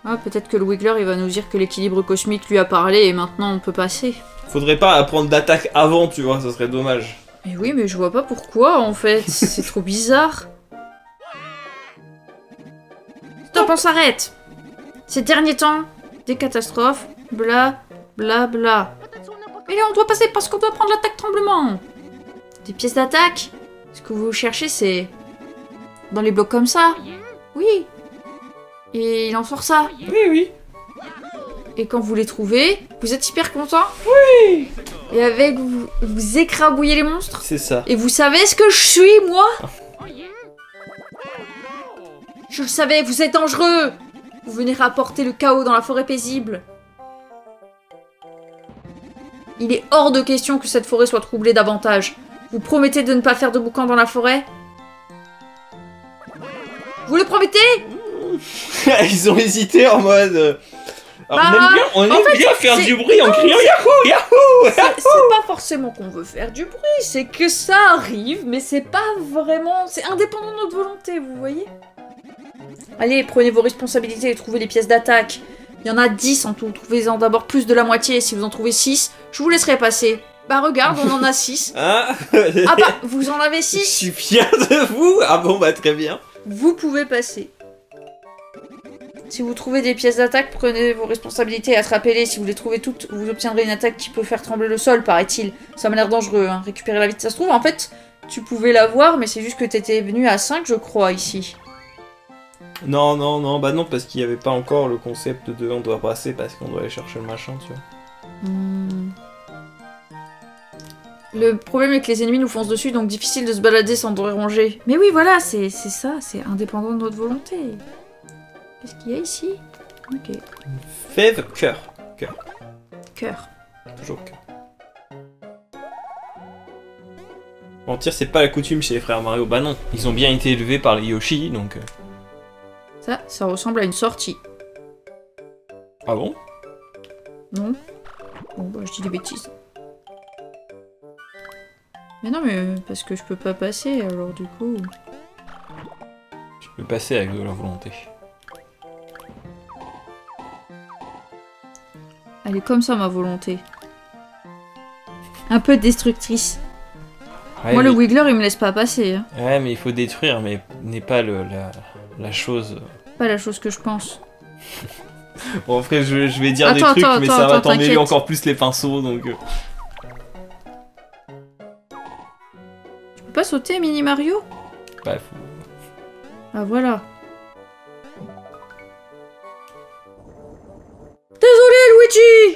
Ah, peut-être que le Wiggler il va nous dire que l'équilibre cosmique lui a parlé et maintenant on peut passer. Faudrait pas apprendre d'attaque avant, tu vois, ça serait dommage. Mais oui, mais je vois pas pourquoi en fait, c'est trop bizarre. Stop, on s'arrête. Ces derniers temps, des catastrophes, bla bla bla. Mais là on doit passer parce qu'on doit prendre l'attaque tremblement. Des pièces d'attaque? Ce que vous cherchez c'est... dans les blocs comme ça? Oui. Et il en sort ça? Oui, oui. Et quand vous les trouvez, vous êtes hyper content? Oui. Et avec vous écrabouillez les monstres? C'est ça. Et vous savez ce que je suis, moi? Je le savais, vous êtes dangereux! Vous venez rapporter le chaos dans la forêt paisible. Il est hors de question que cette forêt soit troublée davantage. Vous promettez de ne pas faire de boucan dans la forêt? Vous le promettez? Ils ont hésité en mode... Alors, Bah, on aime bien faire du bruit en criant Yahoo! Yahoo! C'est pas forcément qu'on veut faire du bruit, c'est que ça arrive, mais c'est pas vraiment... C'est indépendant de notre volonté, vous voyez? Allez, prenez vos responsabilités et trouvez les pièces d'attaque. Il y en a 10 en tout, trouvez-en d'abord plus de la moitié. Si vous en trouvez 6, je vous laisserai passer. Bah regarde, on en a 6. Hein? Ah bah, vous en avez 6? Je suis fier de vous! Ah bon, bah très bien. Vous pouvez passer. Si vous trouvez des pièces d'attaque, prenez vos responsabilités et attrapez-les. Si vous les trouvez toutes, vous obtiendrez une attaque qui peut faire trembler le sol, paraît-il. Ça m'a l'air dangereux, hein. Récupérez-la vite. Ça se trouve, en fait, tu pouvais l'avoir, mais c'est juste que t'étais venu à 5, je crois, ici. Non, non, non, bah non, parce qu'il n'y avait pas encore le concept de on doit passer parce qu'on doit aller chercher le machin, tu vois. Le problème est que les ennemis nous foncent dessus, donc difficile de se balader sans déranger. Mais oui, voilà, c'est ça, c'est indépendant de notre volonté. Qu'est-ce qu'il y a ici? Ok. Fève, cœur. Cœur. Cœur. Toujours cœur. Mentir, c'est pas la coutume chez les frères Mario. Bah non, ils ont bien été élevés par les Yoshi, donc... Ça ressemble à une sortie. Ah bon? Non? Bon, bah, je dis des bêtises. Mais non, mais parce que je peux pas passer, alors du coup... Tu peux passer avec de la volonté. Elle est comme ça, ma volonté. Un peu destructrice. Ouais, Moi, mais... le Wiggler, il me laisse pas passer. Hein. Ouais, mais il faut détruire, mais n'est pas la chose... Pas la chose que je pense. Bon, après, je vais dire des trucs, mais ça va t'emmêler encore plus les pinceaux, donc... Tu peux pas sauter, Mini Mario? Bah, faut... Ah, voilà. Désolé, Luigi!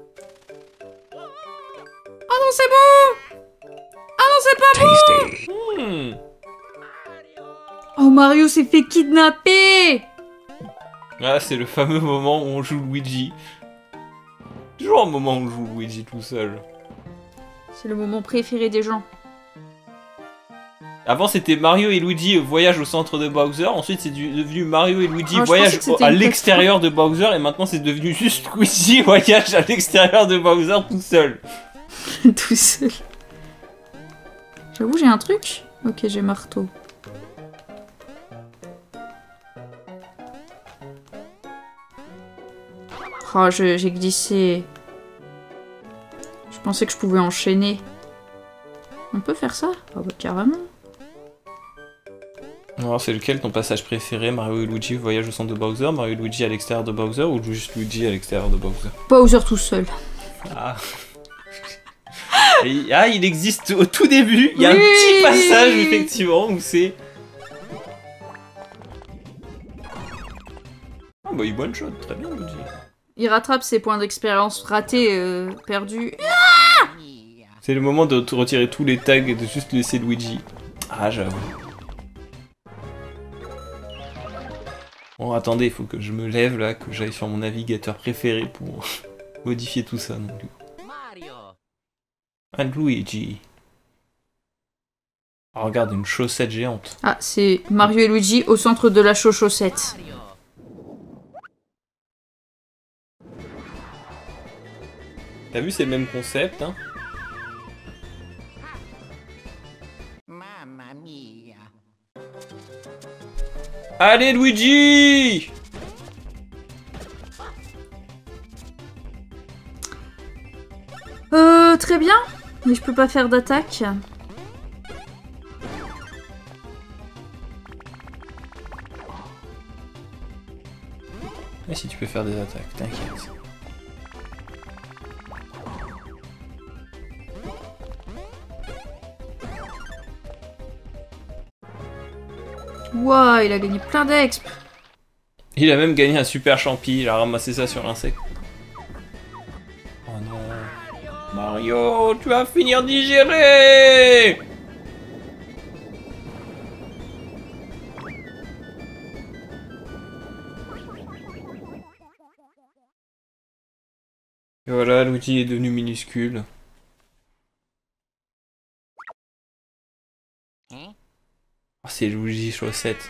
Oh non, c'est bon! Ah non, c'est pas bon! Oh, Mario s'est fait kidnapper! Ah, c'est le fameux moment où on joue Luigi. Toujours un moment où on joue Luigi tout seul. C'est le moment préféré des gens. Avant, c'était Mario et Luigi voyage au centre de Bowser. Ensuite, c'est devenu Mario et Luigi voyage à l'extérieur de Bowser. Et maintenant, c'est devenu juste Luigi voyage à l'extérieur de Bowser tout seul. Tout seul. J'avoue, j'ai un truc. Ok, j'ai marteau. Oh, j'ai glissé. Je pensais que je pouvais enchaîner. On peut faire ça? Ah bah carrément. Alors, c'est lequel ton passage préféré? Mario et Luigi voyage au centre de Bowser, Mario et Luigi à l'extérieur de Bowser ou juste Luigi à l'extérieur de Bowser? Bowser tout seul. Ah. Ah, il existe au tout début, il y a un petit passage effectivement où c'est... Ah bah il one shot, très bien Luigi. Il rattrape ses points d'expérience ratés, perdus. C'est le moment de retirer tous les tags et de juste laisser Luigi. Ah j'avoue. Bon attendez, il faut que je me lève là, que j'aille sur mon navigateur préféré pour modifier tout ça. Donc. And Luigi. Oh, regarde, une chaussette géante. Ah, c'est Mario et Luigi au centre de la chaussette. T'as vu, c'est le même concept, hein? Allez, Luigi! très bien, mais je peux pas faire d'attaque. Mais si tu peux faire des attaques, t'inquiète. Ouah, il a gagné plein d'exp. Il a même gagné un super champi, il a ramassé ça sur l'insecte. Oh non. Mario, tu vas finir digérer. Et voilà, Luigi est devenu minuscule. Oh, c'est Luigi Chaussette.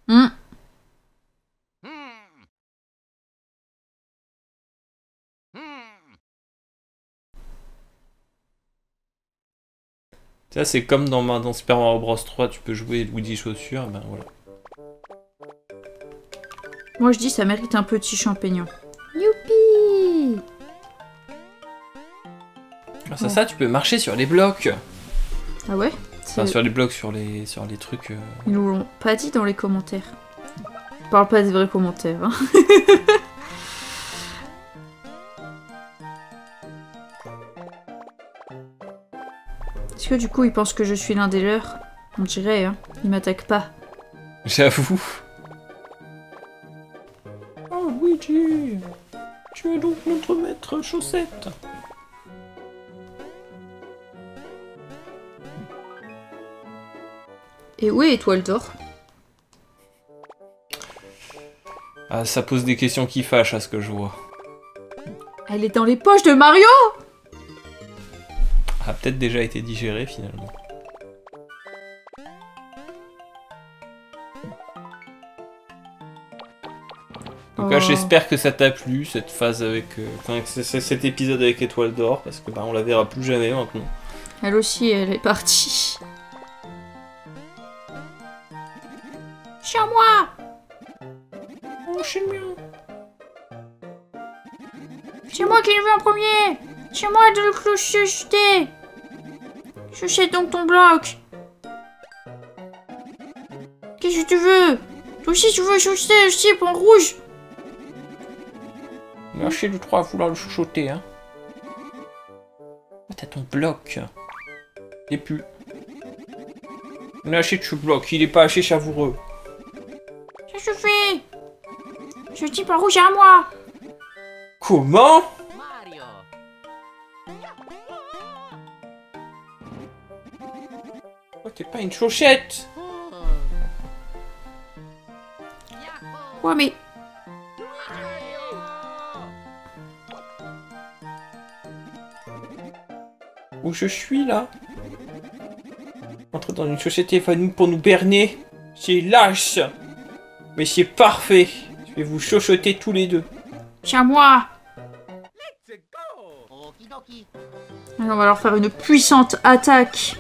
Ça, c'est comme dans Super Mario Bros 3, tu peux jouer Luigi Chaussure, ben voilà. Moi je dis ça mérite un petit champignon. Youpi! Grâce à ça, tu peux marcher sur les blocs. Ah ouais? Enfin, sur les blocs, sur les trucs... Ils nous l'ont pas dit dans les commentaires. Je parle pas des vrais commentaires. Hein. Est-ce que du coup ils pensent que je suis l'un des leurs? On dirait, hein. Ils m'attaquent pas. J'avoue. Oh Luigi, tu es donc notre maître Chaussette. Et où est Étoile d'Or? Ah, ça pose des questions qui fâchent à ce que je vois. Elle est dans les poches de Mario? A peut-être déjà été digérée finalement. En tout cas, j'espère que ça t'a plu, cette phase avec... Enfin, cet épisode avec Étoile d'Or, parce que bah, on la verra plus jamais maintenant. Elle aussi, elle est partie. C'est à moi! Oh, c'est mieux. C'est moi qui l'ai vu en premier! C'est moi de le clocher. Je sais donc ton bloc. Qu'est-ce que tu veux? Toi aussi tu veux chuchoter aussi en rouge? Lâchez le 3 à vouloir le chuchoter, hein. Oh, t'as ton bloc. Et plus. Lâchez ce bloc, il est pas assez savoureux. Ça suffit! Je dis par rouge à moi! Comment? Oh, t'es pas une chauchette! Ouais, mais... Où je suis, là? Entre dans une chaussette pour nous berner. C'est lâche! Mais c'est parfait! Je vais vous chuchoter tous les deux. C'est à moi! Alors, on va leur faire une puissante attaque.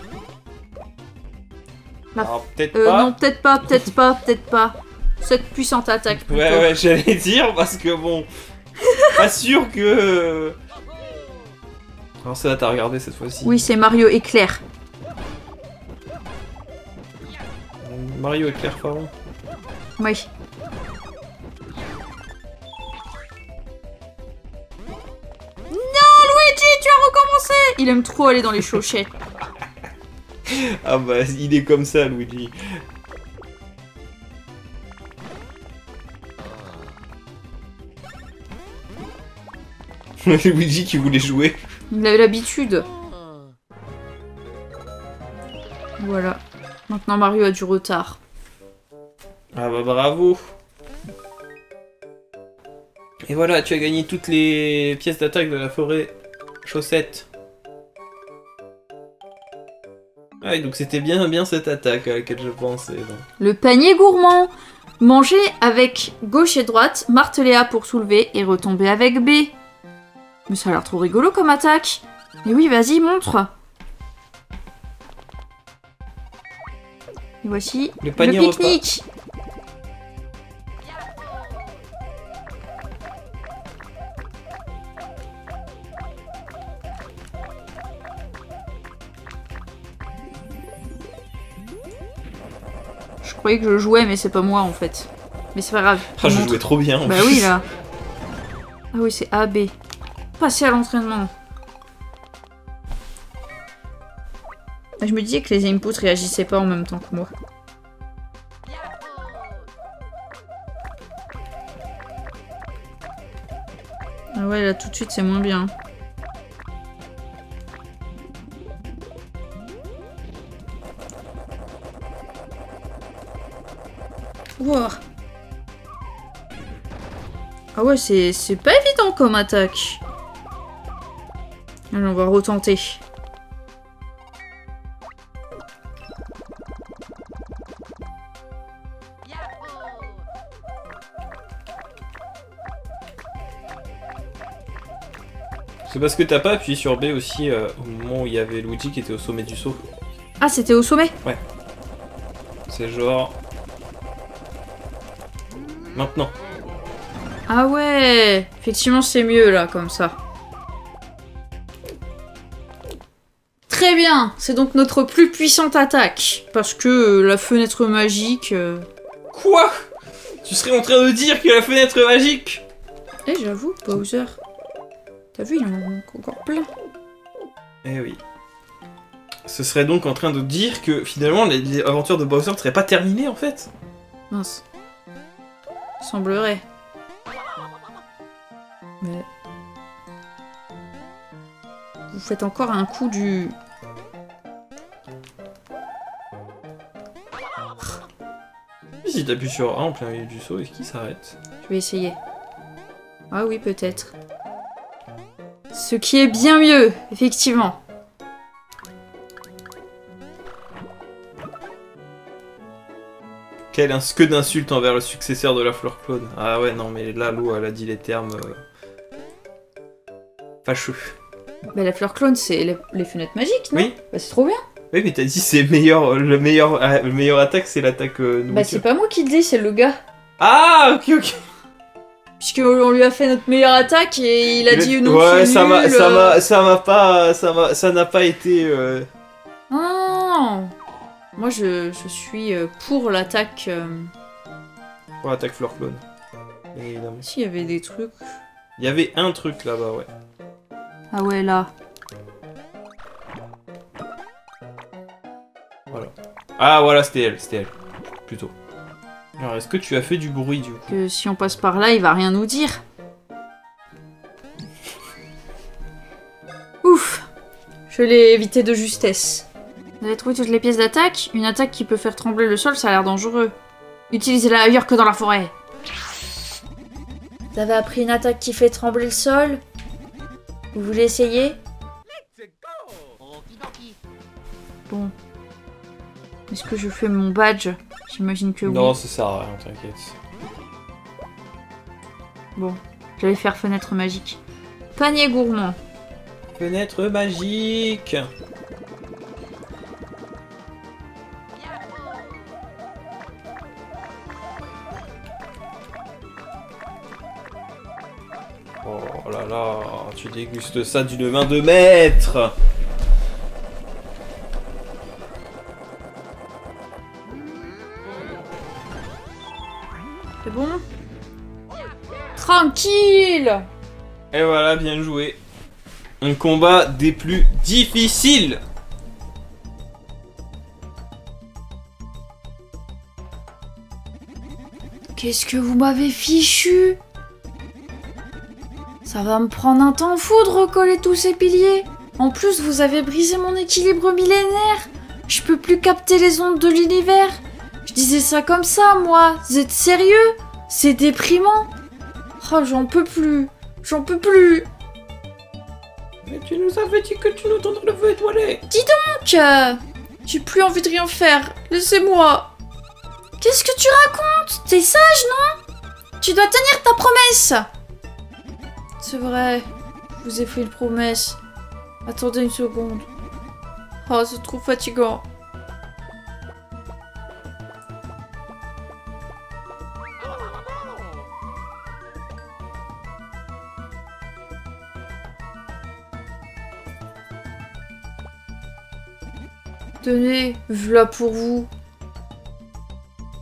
Alors, peut-être pas. Non, peut-être pas, peut-être pas, peut-être pas. Cette puissante attaque, plutôt. Ouais, j'allais dire, parce que bon... pas sûr que... Alors ça, t'as regardé cette fois-ci. Oui, c'est Mario éclair. Mario éclair pharaon. Oui. Non, Luigi, tu as recommencé! Il aime trop aller dans les chauchettes. Ah bah, il est comme ça, Luigi. Luigi qui voulait jouer. Il a eu l'habitude. Voilà. Maintenant Mario a du retard. Ah bah bravo. Et voilà, tu as gagné toutes les pièces d'attaque de la forêt chaussette. Ah, et donc c'était bien cette attaque à laquelle je pensais. Donc. Le panier gourmand. Manger avec gauche et droite, marteler A pour soulever et retomber avec B. Mais ça a l'air trop rigolo comme attaque. Mais oui, vas-y, montre. Et voici le panier pique-nique. croyais que je jouais, mais c'est pas moi en fait. Mais c'est pas grave. Ah, je jouais trop bien. Bah oui, là. Ah oui, c'est A, B. Passer à l'entraînement. Je me disais que les inputs réagissaient pas en même temps que moi. Ah ouais, là tout de suite c'est moins bien. Wow. Ah ouais, c'est pas évident comme attaque. Allez, on va retenter. C'est parce que t'as pas appuyé sur B aussi au moment où il y avait Luigi qui était au sommet du saut. Ah, c'était au sommet? Ouais. C'est genre... Maintenant. Ah ouais, effectivement c'est mieux là, comme ça. Très bien, c'est donc notre plus puissante attaque. Parce que la fenêtre magique... Quoi? Tu serais en train de dire que la fenêtre magique? Eh, j'avoue, Bowser. T'as vu, il en manque encore plein. Eh oui. Ce serait donc en train de dire que finalement les aventures de Bowser ne seraient pas terminées en fait. Mince. Semblerait. Mais... Vous faites encore un coup du... Si t'appuies sur A en plein milieu du saut, est-ce qu'il s'arrête? Je vais essayer. Ah oui, peut-être. Ce qui est bien mieux, effectivement. Que d'insultes envers le successeur de la fleur Claude. Ah ouais, non, mais là, Lou, elle a dit les termes... fâcheux. Bah la fleur clone, c'est les fenêtres magiques, non? Oui. Bah c'est trop bien. Oui, mais t'as dit c'est le meilleur attaque, c'est l'attaque nourriture. Bah c'est pas moi qui le dis, c'est le gars. Ah, ok. Puisqu'on lui a fait notre meilleure attaque et il a dit non, ouais, c'est ça nul. ça n'a pas été... Non. Moi je suis pour l'attaque... Pour l'attaque fleur clone. Évidemment. S'il y avait des trucs... Il y avait un truc là-bas, ouais. Ah ouais, là. Voilà. Ah voilà, c'était elle, plutôt. Alors, est-ce que tu as fait du bruit, du coup? Que si on passe par là, il va rien nous dire. Ouf. Je l'ai évité de justesse. Vous avez trouvé toutes les pièces d'attaque? Une attaque qui peut faire trembler le sol, ça a l'air dangereux. Utilisez-la ailleurs que dans la forêt. Vous avez appris une attaque qui fait trembler le sol? Vous voulez essayer? Bon. Est-ce que je fais mon badge? J'imagine que oui. Non, ça sert à rien, t'inquiète. Bon, j'allais faire fenêtre magique. Panier gourmand. Fenêtre magique. Oh là là, tu dégustes ça d'une main de maître. C'est bon? Tranquille! Et voilà, bien joué. Un combat des plus difficiles. Qu'est-ce que vous m'avez fichu? Ça va me prendre un temps fou de recoller tous ces piliers. En plus, vous avez brisé mon équilibre millénaire. Je peux plus capter les ondes de l'univers. Je disais ça comme ça, moi. Vous êtes sérieux? C'est déprimant. Oh, j'en peux plus. J'en peux plus. Mais tu nous avais dit que tu nous donnerais le feu étoilé. Dis donc, j'ai plus envie de rien faire. Laissez-moi. Qu'est-ce que tu racontes? T'es sage, non? Tu dois tenir ta promesse. C'est vrai. Je vous ai fait une promesse. Attendez une seconde. Oh, c'est trop fatigant. Tenez, voilà pour vous.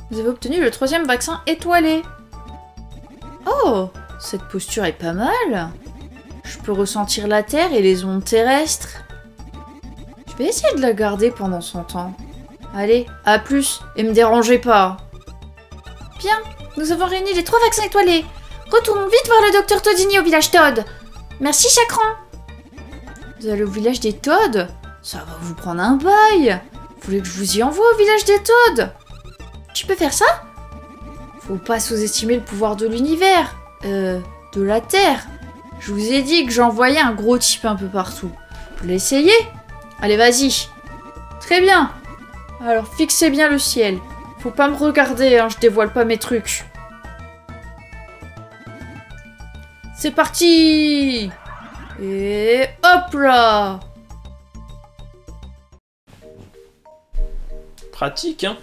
Vous avez obtenu le 3e vaccin étoilé. Oh, cette posture est pas mal. Je peux ressentir la Terre et les ondes terrestres. Je vais essayer de la garder pendant son temps. Allez, à plus, et me dérangez pas. Bien, nous avons réuni les 3 vaccins étoilés. Retournons vite voir le docteur Toddini au village Todd. Merci, Chakran. Vous allez au village des Todd? Ça va vous prendre un bail. Vous voulez que je vous y envoie au village des Todd? Tu peux faire ça? Faut pas sous-estimer le pouvoir de l'univers. De la Terre. Je vous ai dit que j'envoyais un gros type un peu partout. Vous l'essayez? Allez, vas-y. Très bien. Alors, fixez bien le ciel. Faut pas me regarder, hein, je dévoile pas mes trucs. C'est parti! Et hop là! Pratique, hein?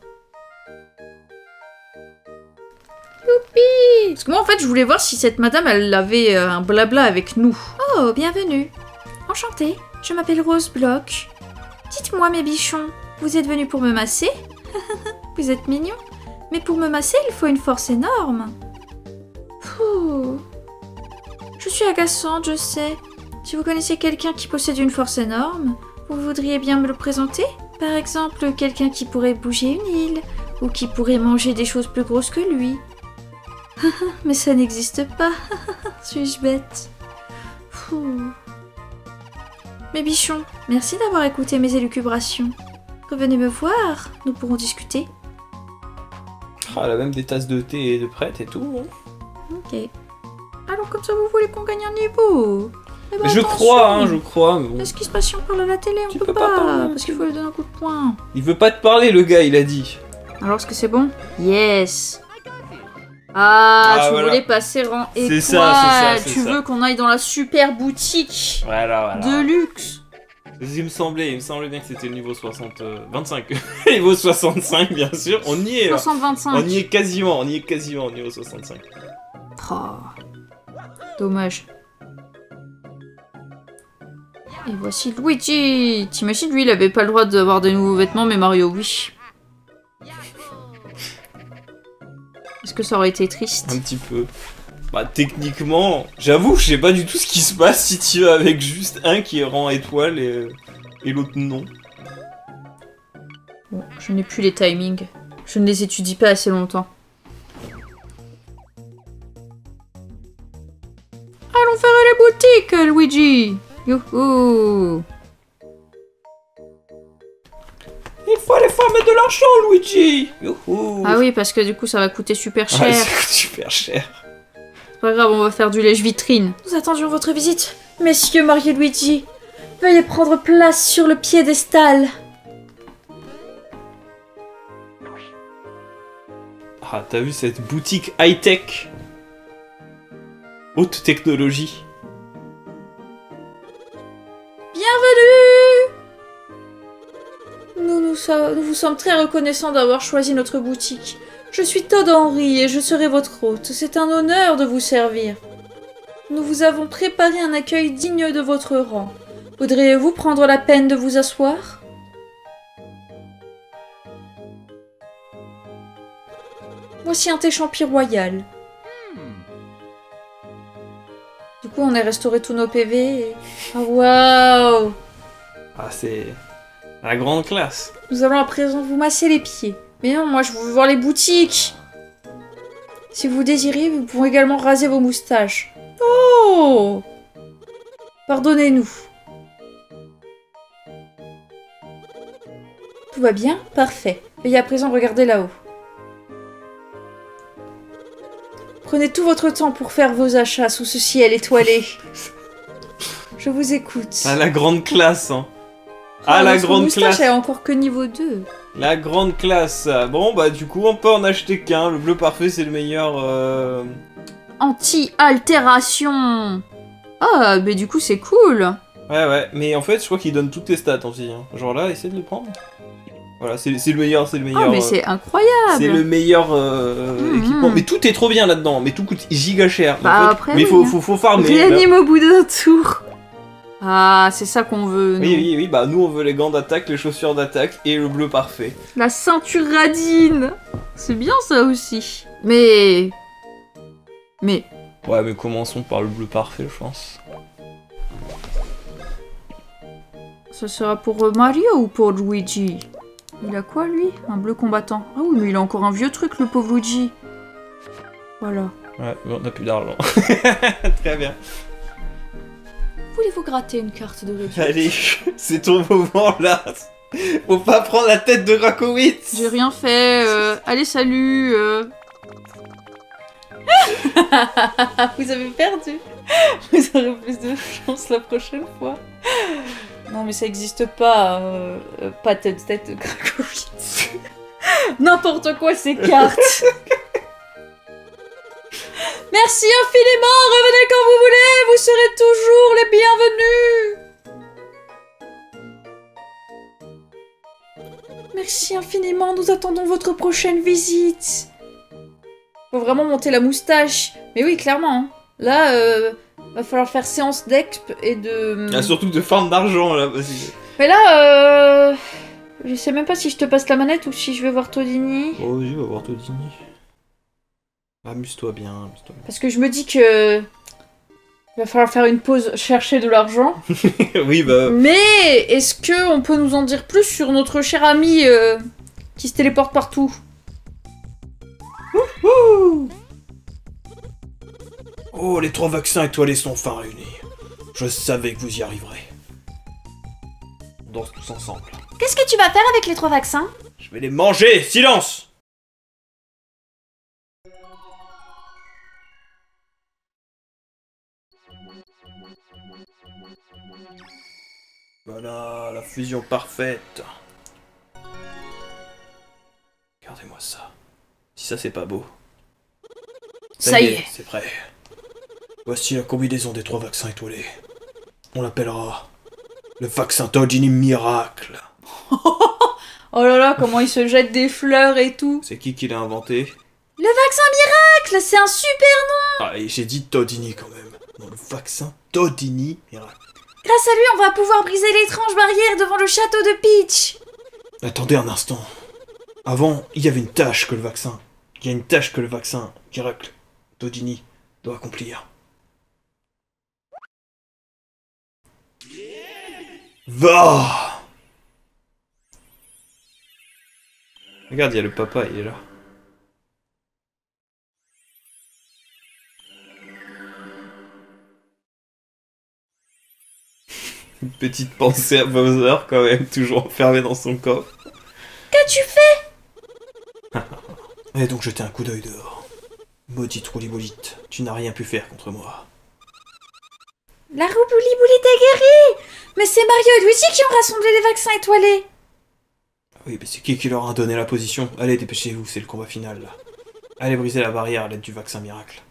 Youpi! Parce que moi, en fait, je voulais voir si cette madame, elle avait un blabla avec nous. Oh, bienvenue. Enchantée, je m'appelle Rose Bloch. Dites-moi, mes bichons, vous êtes venus pour me masser? Vous êtes mignons. Mais pour me masser, il faut une force énorme. Pouh. Je suis agaçante, je sais. Si vous connaissez quelqu'un qui possède une force énorme, vous voudriez bien me le présenter? Par exemple, quelqu'un qui pourrait bouger une île, ou qui pourrait manger des choses plus grosses que lui. Mais ça n'existe pas. Suis-je bête? Pouh. Mes bichons, merci d'avoir écouté mes élucubrations. Revenez me voir, nous pourrons discuter. Ah, elle a même des tasses de thé et de prête et tout. Hein. Ok. Alors comme ça, vous voulez qu'on gagne un niveau? Eh ben, je crois, mais bon. Qu'est-ce qui se passe si on parle à la télé? On Tu peut peux pas, parler, parce qu'il faut lui donner un coup de poing. Il veut pas te parler, le gars, il a dit. Alors, est-ce que c'est bon? Yes. Ah, tu voilà. voulais passer rang étoile. C'est ça. Tu veux qu'on aille dans la super boutique Voilà. de luxe. Il me semblait bien que c'était le niveau 25. Niveau 65, bien sûr. On y est là. 60-25. On y est quasiment au niveau 65. Oh. Dommage. Et voici Luigi. T'imagines, lui, il avait pas le droit d'avoir des nouveaux vêtements, mais Mario, oui. Est-ce que ça aurait été triste? Un petit peu. Bah, techniquement, j'avoue, je sais pas du tout ce qui se passe si tu vas avec juste un qui est rang étoile et l'autre non. Bon, je n'ai plus les timings. Je ne les étudie pas assez longtemps. Allons faire les boutiques, Luigi. Youhou. Il faut aller farmer de l'argent, Luigi. Youhou. Ah oui, parce que du coup, ça va coûter super cher. Ouais, ça coûte super cher. C'est pas grave, on va faire du lèche-vitrine. Nous attendions votre visite. Messieurs Mario et Luigi, veuillez prendre place sur le piédestal. Ah, t'as vu cette boutique high-tech? Haute technologie. Bienvenue! Nous vous sommes très reconnaissants d'avoir choisi notre boutique. Je suis Todd Henry et je serai votre hôte. C'est un honneur de vous servir. Nous vous avons préparé un accueil digne de votre rang. Voudriez-vous prendre la peine de vous asseoir? Voici un thé champi royal. Du coup, on a restauré tous nos PV et... Ah, waouh! Ah, c'est la grande classe. Nous allons à présent vous masser les pieds. Mais non, moi je veux voir les boutiques. Si vous désirez, vous pouvez également raser vos moustaches. Oh! Pardonnez-nous. Tout va bien? Parfait. Veuillez à présent regarder là-haut. Prenez tout votre temps pour faire vos achats sous ce ciel étoilé. Je vous écoute. Ah, la grande classe, hein. Ah, la grande classe. Moustache est encore que niveau 2. La grande classe. Bon, bah, du coup, on peut en acheter qu'un. Le bleu parfait, c'est le meilleur. Anti-altération. Ah, mais du coup, c'est cool. Ouais. Mais en fait, je crois qu'il donne toutes tes stats aussi. Hein. Genre là, essaie de le prendre. Voilà, c'est le meilleur, Ah, mais c'est incroyable. C'est le meilleur équipement. Mais tout est trop bien là-dedans. Mais tout coûte giga cher. Bah, en fait. après, mais oui, faut farmer. Réanime au bout d'un tour. Ah, c'est ça qu'on veut, nous. Oui, bah nous on veut les gants d'attaque, les chaussures d'attaque et le bleu parfait. La ceinture radine. C'est bien ça aussi. Mais... Ouais, mais commençons par le bleu parfait, je pense. Ça sera pour Mario ou pour Luigi? Il a quoi, lui? Un bleu combattant. Ah oui, mais il a encore un vieux truc, le pauvre Luigi. Voilà. Ouais, mais on n'a plus d'argent. Très bien. Voulez-vous gratter une carte de réduction? Allez, c'est ton moment, là. Faut pas prendre la tête de Rakowitz. J'ai rien fait. Allez, salut. Vous avez perdu. Vous aurez plus de chance la prochaine fois. Non, mais ça existe pas. Pas tête de Krakowitz. N'importe quoi, ces cartes. Merci infiniment. Revenez quand vous voulez. Vous serez toujours les bienvenus. Merci infiniment. Nous attendons votre prochaine visite. Faut vraiment monter la moustache. Mais oui, clairement. Hein. Là, va falloir faire séance d'exp et de... Ah, surtout de farm d'argent, là. Vas-y. Mais là, je sais même pas si je te passe la manette ou si je vais voir Todini. Oh, vas-y, va voir Todini. Amuse-toi bien, amuse-toi bien. Parce que je me dis que... il va falloir faire une pause, chercher de l'argent. Oui, bah... Mais est-ce que on peut nous en dire plus sur notre cher ami qui se téléporte partout? Oh, les 3 vaccins étoilés sont enfin réunis. Je savais que vous y arriverez. On danse tous ensemble. Qu'est-ce que tu vas faire avec les 3 vaccins? Je vais les manger. Silence! Voilà, la fusion parfaite. Regardez-moi ça. Si ça c'est pas beau. Ça y est. C'est prêt. Voici la combinaison des 3 vaccins étoilés. On l'appellera le vaccin Todini Miracle. Oh là là, comment il se jette des fleurs et tout. C'est qui l'a inventé? Le vaccin miracle, c'est un super nom. Ah, et j'ai dit Todini quand même. Non, le vaccin Todini Miracle. Grâce à lui, on va pouvoir briser l'étrange barrière devant le château de Peach. Attendez un instant. Avant, il y avait une tâche que le vaccin... Il y a une tâche que le vaccin Miracle Todini doit accomplir. Va! Regarde, il y a le papa, il est là. Une petite pensée à Bowser quand même, toujours enfermé dans son coffre. Qu'as-tu fait? Et donc jetez un coup d'œil dehors. Maudite Roulibolite, tu n'as rien pu faire contre moi. La Roulibolite est guérie. Mais c'est Mario et Luigi qui ont rassemblé les vaccins étoilés. Oui, mais c'est qui leur a donné la position? Allez, dépêchez-vous, c'est le combat final, là. Allez briser la barrière à l'aide du vaccin miracle.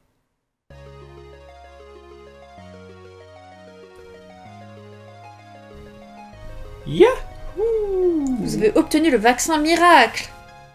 Yahoo! Vous avez obtenu le vaccin miracle.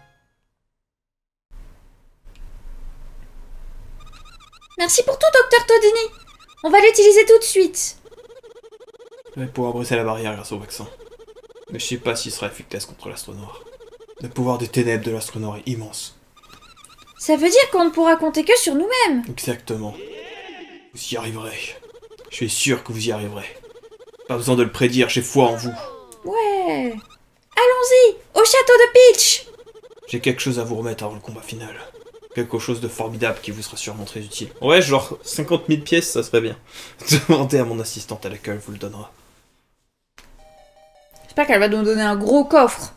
Merci pour tout, Docteur Todini. On va l'utiliser tout de suite. Je vais pouvoir briser la barrière grâce au vaccin. Mais je sais pas s'il sera efficace contre l'astre noir. Le pouvoir des ténèbres de l'astre noir est immense. Ça veut dire qu'on ne pourra compter que sur nous-mêmes. Exactement. Vous y arriverez. Je suis sûr que vous y arriverez. Pas besoin de le prédire, j'ai foi en vous. Ouais. Allons-y, au château de Peach. J'ai quelque chose à vous remettre avant le combat final. Quelque chose de formidable qui vous sera sûrement très utile. Ouais, genre 50 000 pièces, ça serait bien. Demandez à mon assistante à l'accueil, elle vous le donnera. J'espère qu'elle va nous donner un gros coffre.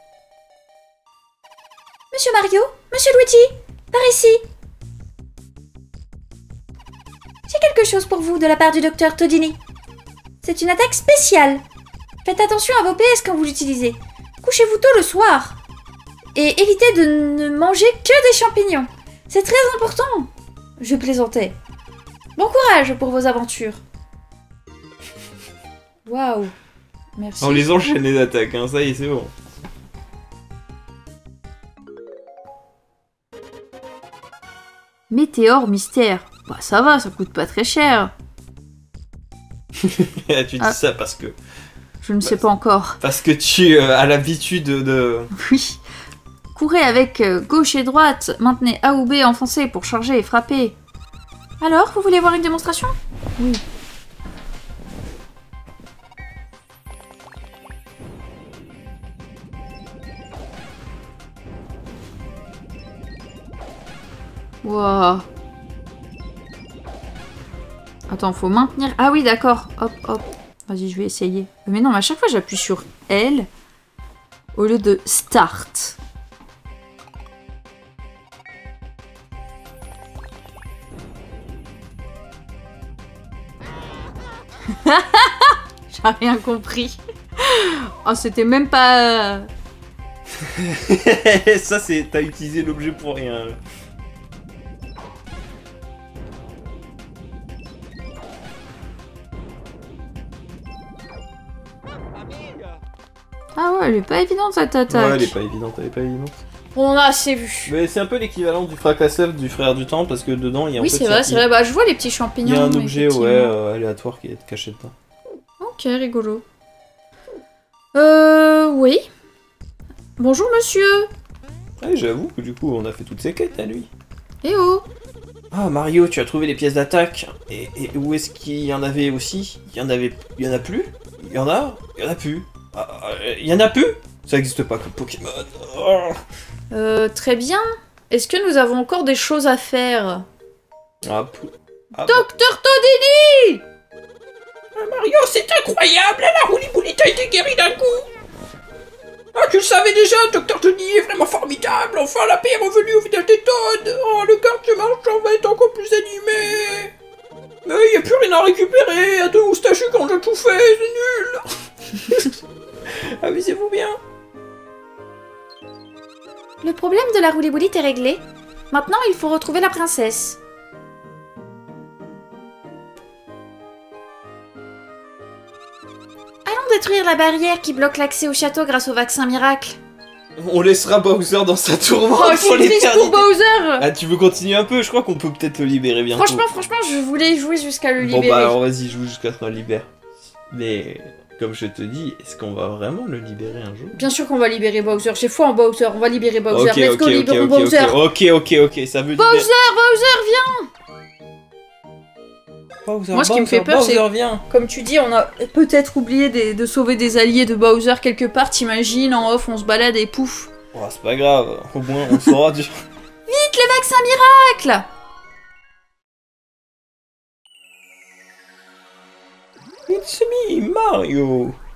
Monsieur Mario, Monsieur Luigi, par ici. J'ai quelque chose pour vous de la part du docteur Todini. C'est une attaque spéciale. Faites attention à vos PS quand vous l'utilisez. Couchez-vous tôt le soir. Et évitez de ne manger que des champignons. C'est très important. Je plaisantais. Bon courage pour vos aventures. Waouh. Merci. On les enchaîne les attaques, hein, ça y est, c'est bon. Météore mystère. Bah ça va, ça coûte pas très cher. Tu dis ça parce que... Je ne sais pas encore. Parce que tu as l'habitude de... Oui. Courez avec gauche et droite, maintenez A ou B enfoncé pour charger et frapper. Alors, vous voulez voir une démonstration? Oui. Wow. Attends, faut maintenir... Ah oui, d'accord. Hop, hop. Vas-y, je vais essayer. Mais non, mais à chaque fois, j'appuie sur L au lieu de Start. J'ai rien compris. Oh, c'était même pas... Ça, c'est... T'as utilisé l'objet pour rien. Là. Ah ouais, elle est pas évidente cette attaque. Ouais, elle est pas évidente, elle est pas évidente. On a assez vu. Mais c'est un peu l'équivalent du fracasseur du frère du temps parce que dedans il y a Oui, c'est vrai, c'est vrai. Bah, je vois les petits champignons. Il y a un objet, ouais, aléatoire qui est caché dedans. Ok, rigolo. Oui. Bonjour, monsieur. Ouais, j'avoue que du coup, on a fait toutes ces quêtes à lui. Eh oh. Ah, Mario, tu as trouvé les pièces d'attaque. Et où est-ce qu'il y en avait aussi? Il y en a plus? Il y en a plus. Il y en a plus? Ça n'existe pas comme Pokémon. Oh. Très bien. Est-ce que nous avons encore des choses à faire? Docteur Todini! Mario, c'est incroyable! La rouliboulite a été guérie d'un coup! Ah, tu le savais déjà, Docteur Tony est vraiment formidable! Enfin, la paix est revenue au village des Toads! Oh, le quartier marchand va être encore plus animé! Mais il n'y a plus rien à récupérer! À deux moustachus quand j'ai tout fait, c'est nul! Amusez-vous bien! Le problème de la rouliboulite est réglé. Maintenant, il faut retrouver la princesse. Allons détruire la barrière qui bloque l'accès au château grâce au vaccin miracle. On laissera Bowser dans sa tourmente. Oh, je suis triste pour Bowser. Ah, tu veux continuer un peu? Je crois qu'on peut peut-être le libérer bientôt. Franchement, je voulais jouer jusqu'à le libérer. Bon bah alors vas-y, joue jusqu'à ce qu'on le libère. Mais... Comme je te dis, est-ce qu'on va vraiment le libérer un jour? Bien sûr qu'on va libérer Bowser, j'ai foi en Bowser, on va libérer Bowser. Ok, Let's go, libérons Bowser. Ok, ça veut dire... Bowser, viens. Moi, ce qui me fait peur, c'est... Viens. Comme tu dis, on a peut-être oublié de sauver des alliés de Bowser quelque part, t'imagines, en off, on se balade et pouf. Oh, c'est pas grave, au moins on saura du... Vite, le vaccin miracle! It's me, Mario.